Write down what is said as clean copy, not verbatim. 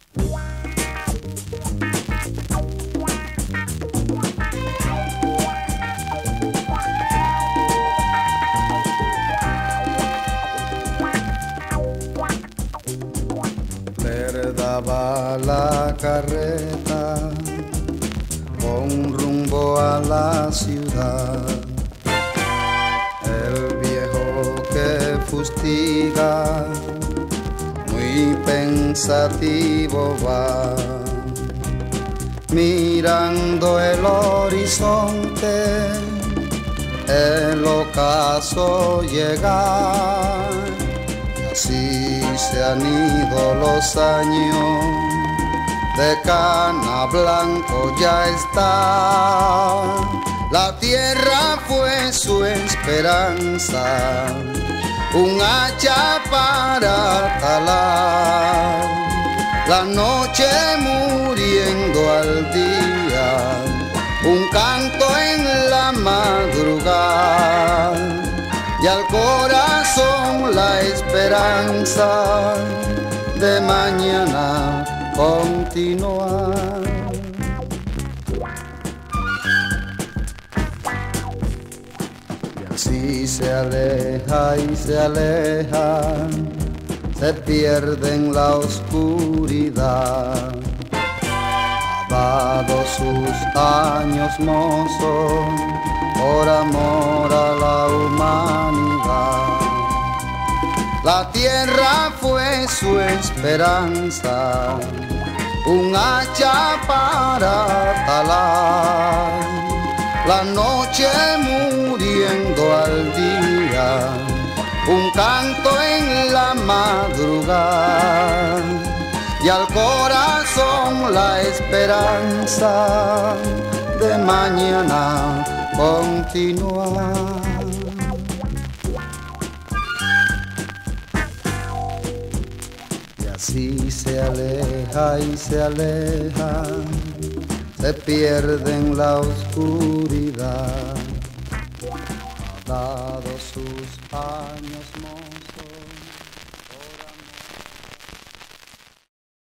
Le daba la carreta con rumbo a la ciudad. El viejo que fustiga, muy pensativo va, mirando el horizonte, el ocaso llegar. Así se han ido los años, de cana blanco ya está. La tierra fue su esperanza, un hacha para talar. La noche muriendo al día, un canto en la madrugada. Y al corazón la esperanza de mañana continuar. Y así se aleja y se aleja, se pierde en la oscuridad. Ha dado sus años mozo por amor a la humanidad. La tierra fue su esperanza, un hacha para talar. La noche muriendo al día, un canto en la madrugada. Y al corazón la esperanza de mañana continuar. Y así se aleja y se aleja, se pierde en la oscuridad. Ha dado sus años mozos